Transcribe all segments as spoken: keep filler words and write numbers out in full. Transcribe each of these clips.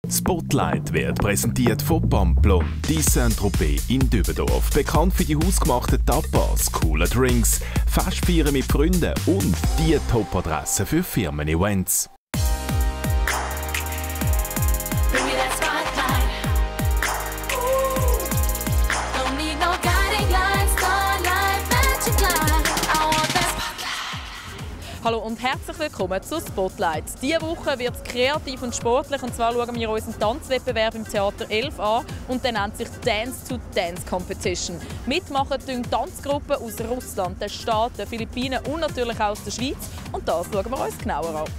Spotlight wird präsentiert von Pamplon, die Saint-Tropez in Dübendorf. Bekannt für die hausgemachten Tapas, coole Drinks, Festfeiern mit Freunden und die Top-Adresse für Firmen-Events. Hallo und herzlich willkommen zu Spotlight. Diese Woche wird es kreativ und sportlich, und zwar schauen wir unseren Tanzwettbewerb im Theater elf an und der nennt sich Dance to Dance Competition. Mitmachen tun Tanzgruppen aus Russland, den Staaten, den Philippinen und natürlich auch aus der Schweiz, und das schauen wir uns genauer an.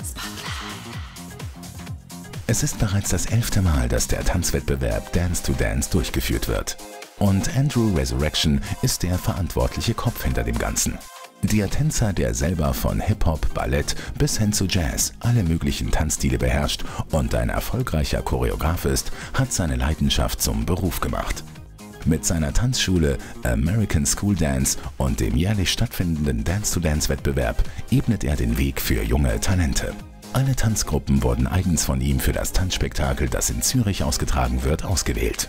Es ist bereits das elfte Mal, dass der Tanzwettbewerb Dance to Dance durchgeführt wird. Und Andrew Resurrection ist der verantwortliche Kopf hinter dem Ganzen. Der Tänzer, der selber von Hip-Hop, Ballett bis hin zu Jazz alle möglichen Tanzstile beherrscht und ein erfolgreicher Choreograf ist, hat seine Leidenschaft zum Beruf gemacht. Mit seiner Tanzschule American School Dance und dem jährlich stattfindenden Dance-to-Dance-Wettbewerb ebnet er den Weg für junge Talente. Alle Tanzgruppen wurden eigens von ihm für das Tanzspektakel, das in Zürich ausgetragen wird, ausgewählt.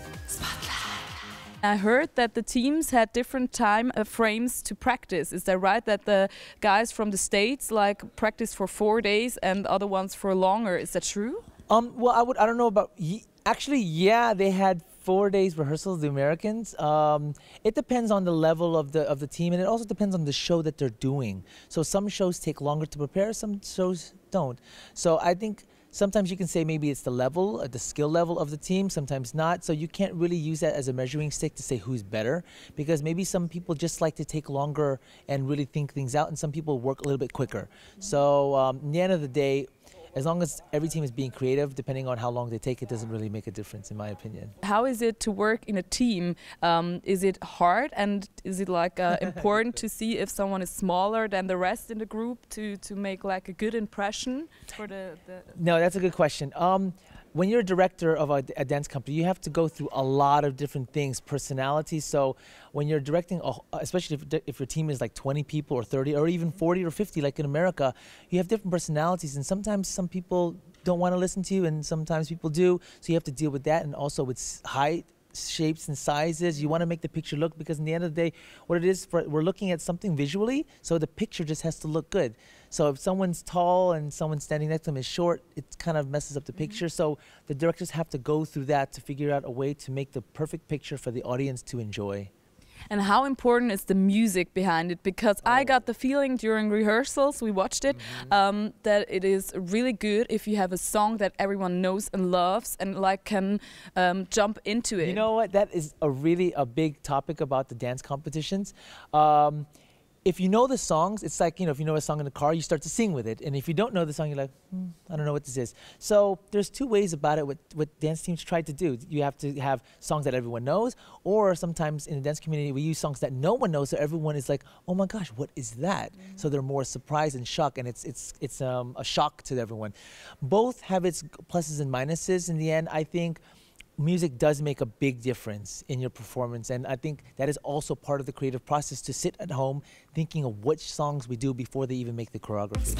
I heard that the teams had different time uh, frames to practice. Is that right? That the guys from the States like practice for four days and other ones for longer. Is that true? Um, well, I would. I don't know about. Actually, yeah, they had four days rehearsals. The Americans. Um, it depends on the level of the of the team, and it also depends on the show that they're doing. So some shows take longer to prepare. Some shows don't. So I think. Sometimes you can say maybe it's the level, the skill level of the team, sometimes not. So you can't really use that as a measuring stick to say who's better, because maybe some people just like to take longer and really think things out, and some people work a little bit quicker. So um, in the end of the day, as long as every team is being creative, depending on how long they take, it doesn't really make a difference, in my opinion. How is it to work in a team? Um, is it hard, and is it like uh, important to see if someone is smaller than the rest in the group to to make like a good impression for the? the no, that's a good question. Um, When you're a director of a, a dance company, you have to go through a lot of different things, personalities. So when you're directing, a, especially if, if your team is like twenty people or thirty or even forty or fifty, like in America, you have different personalities. And sometimes some people don't want to listen to you, and sometimes people do. So you have to deal with that, and also with height, shapes and sizes. You want to make the picture look, because in the end of the day, what it is, for, we're looking at something visually, so the picture just has to look good. So if someone's tall and someone standing next to them is short, it kind of messes up the picture. Mm-hmm. So the directors have to go through that to figure out a way to make the perfect picture for the audience to enjoy. And how important is the music behind it? Because oh. I got the feeling during rehearsals, we watched it, mm-hmm. um, that it is really good if you have a song that everyone knows and loves and like can um, jump into it. You know what? That is a really a big topic about the dance competitions. Um, If you know the songs, it's like, you know, if you know a song in the car, you start to sing with it. And if you don't know the song, you're like, hmm, I don't know what this is. So there's two ways about it, what, what dance teams try to do. You have to have songs that everyone knows, or sometimes in the dance community, we use songs that no one knows, so everyone is like, oh my gosh, what is that? Mm-hmm. So they're more surprised and shocked, and it's, it's, it's um, a shock to everyone. Both have its pluses and minuses. In the end, I think music does make a big difference in your performance, and I think that is also part of the creative process, to sit at home thinking of which songs we do before they even make the choreography.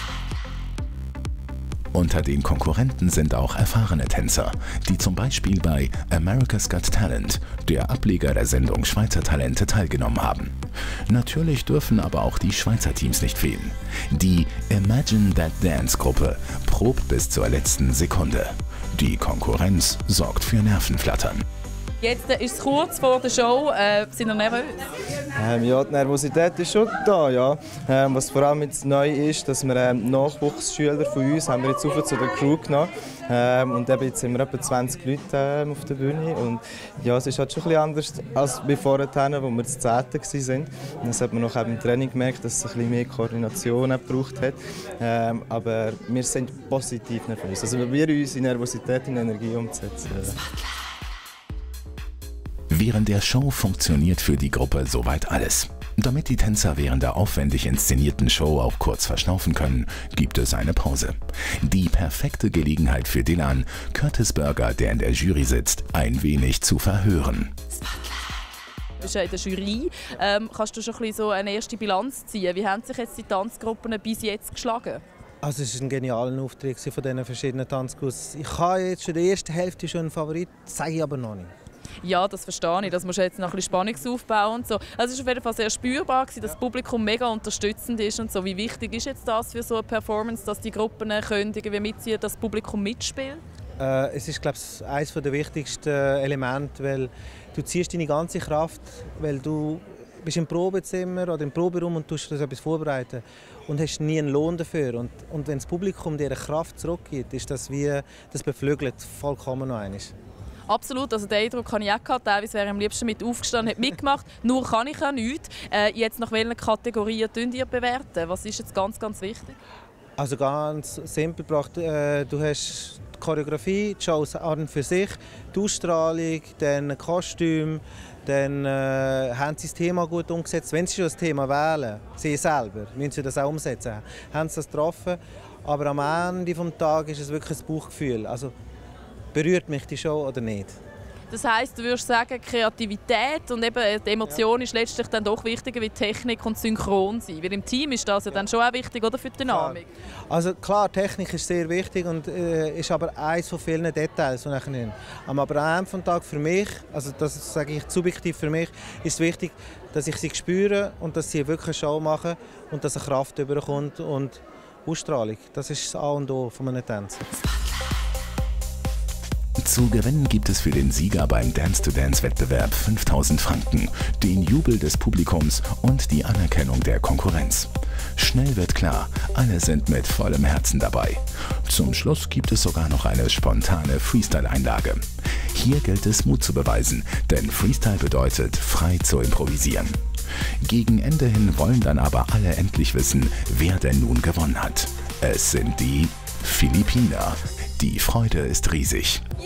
Unter den Konkurrenten sind auch erfahrene Tänzer, die zum Beispiel bei America's Got Talent, der Ableger der Sendung Schweizer Talente, teilgenommen haben. Natürlich dürfen aber auch die Schweizer Teams nicht fehlen. Die Imagine That Dance Gruppe probt bis zur letzten Sekunde. Die Konkurrenz sorgt für Nervenflattern. Jetzt ist es kurz vor der Show. Äh, sind Sie nervös? Ähm, ja, die Nervosität ist schon da. Ja. Ähm, was vor allem jetzt neu ist, dass wir ähm, Nachwuchsschüler von uns haben wir jetzt auf zu der Crew genommen. Ähm, und eben jetzt sind wir etwa zwanzig Leute ähm, auf der Bühne. Und ja, es ist halt schon ein bisschen anders als bei vorher, wo wir das Zehnte waren. Und das hat man noch im Training gemerkt, dass es ein bisschen mehr Koordination gebraucht hat. Ähm, aber wir sind positiv nervös. Also wir probieren unsere Nervosität in Energie umzusetzen. Während der Show funktioniert für die Gruppe soweit alles. Damit die Tänzer während der aufwendig inszenierten Show auch kurz verschnaufen können, gibt es eine Pause. Die perfekte Gelegenheit für Dylan, Curtis Burger, der in der Jury sitzt, ein wenig zu verhören. Du bist ja in der Jury. Ähm, kannst du schon ein bisschen so eine erste Bilanz ziehen? Wie haben sich jetzt die Tanzgruppen bis jetzt geschlagen? Also es war ein genialer Auftritt von diesen verschiedenen Tanzkursen. Ich habe jetzt schon in der ersten Hälfte schon einen Favorit, sage ich aber noch nicht. Ja, das verstehe ich. Das musst du jetzt noch ein bisschen Spannung aufbauen und so. Also es war auf jeden Fall sehr spürbar, dass das Publikum mega unterstützend ist und so. Wie wichtig ist jetzt das für so eine Performance, dass die Gruppen können irgendwie mitziehen, dass das Publikum mitspielt? Äh, es ist, glaube ich, eines der wichtigsten Elemente, weil du ziehst deine ganze Kraft, weil du bist im Probezimmer oder im Proberaum und tust etwas vorbereiten und hast nie einen Lohn dafür. Und, und wenn das Publikum dir eine Kraft zurückgibt, ist das wie, das beflügelt vollkommen noch einmal. Absolut, also den Eindruck habe ich auch gehabt. Teilweise wäre ich am liebsten mit aufgestanden, hat mitgemacht. Nur kann ich ja nichts. Äh, jetzt nach welchen Kategorien bewerten ihr bewerten? Was ist jetzt ganz, ganz wichtig? Also ganz simpel gebracht, äh, du hast die Choreografie, die Shows an und für sich, die Ausstrahlung, dann Kostüm, dann äh, haben sie das Thema gut umgesetzt. Wenn sie schon das Thema wählen, sie selber, müssen sie das auch umsetzen. Haben sie das getroffen, aber am Ende des Tages ist es wirklich ein Bauchgefühl. Also, berührt mich die Show oder nicht? Das heisst, du würdest sagen, Kreativität und eben die Emotion ja. ist letztlich dann doch wichtiger wie Technik und Synchron sein. Weil im Team ist das ja, ja. dann schon auch wichtig, oder, für die Dynamik. Klar. Also klar, Technik ist sehr wichtig und äh, ist aber eines von vielen Details, die ich nehme. Aber am Ende des Tages für mich, also das sage ich subjektiv für mich, ist es wichtig, dass ich sie spüre und dass sie wirklich eine Show machen und dass eine Kraft überkommt und Ausstrahlung. Das ist das A und O von einem Tänzer. Zu gewinnen gibt es für den Sieger beim Dance-to-Dance-Wettbewerb fünftausend Franken, den Jubel des Publikums und die Anerkennung der Konkurrenz. Schnell wird klar, alle sind mit vollem Herzen dabei. Zum Schluss gibt es sogar noch eine spontane Freestyle-Einlage. Hier gilt es, Mut zu beweisen, denn Freestyle bedeutet, frei zu improvisieren. Gegen Ende hin wollen dann aber alle endlich wissen, wer denn nun gewonnen hat. Es sind die Philippiner. Die Freude ist riesig. Yeah!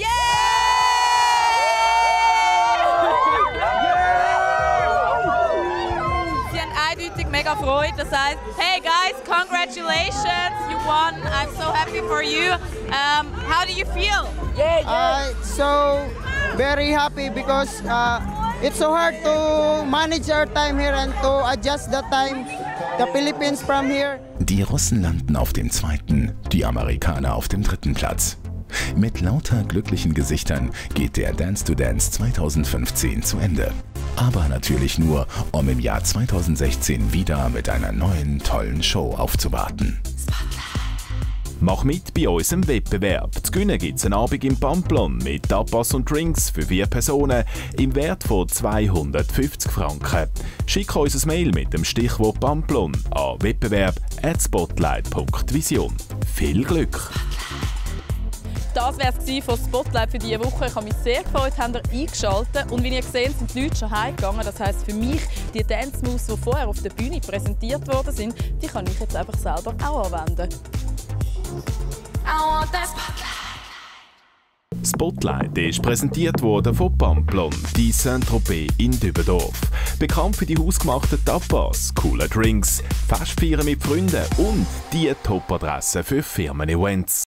Sie haben eindeutig mega Freude. Das heißt, hey guys, congratulations, you won. I'm so happy for you. Um, how do you feel? Yeah, yeah. Uh, so very happy because uh, it's so hard to manage our time here and to adjust the time. The Philippines from here. Die Russen landen auf dem zweiten, die Amerikaner auf dem dritten Platz. Mit lauter glücklichen Gesichtern geht der Dance to Dance zweitausendfünfzehn zu Ende. Aber natürlich nur, um im Jahr zweitausendsechzehn wieder mit einer neuen, tollen Show aufzuwarten. Mach mit bei unserem Wettbewerb. Zu gewinnen gibt es einen Abend im Pamplon mit Tapas und Drinks für vier Personen im Wert von zweihundertfünfzig Franken. Schick uns ein Mail mit dem Stichwort Pamplon an wettbewerb at spotlight punkt vision. Viel Glück! Das war es von Spotlight für diese Woche. Ich habe mich sehr gefreut, habt ihr eingeschaltet. Und wie ihr gesehen habt, sind die Leute schon heimgegangen. Das heisst für mich, die Dance Moves, die vorher auf der Bühne präsentiert worden sind, die kann ich jetzt einfach selber auch anwenden. Spotlight ist präsentiert worden von Pamplon, die Saint-Tropez in Dübendorf. Bekannt für die hausgemachten Tapas, coole Drinks, Festfeiern mit Freunden und die Top-Adresse für Firmen-Events.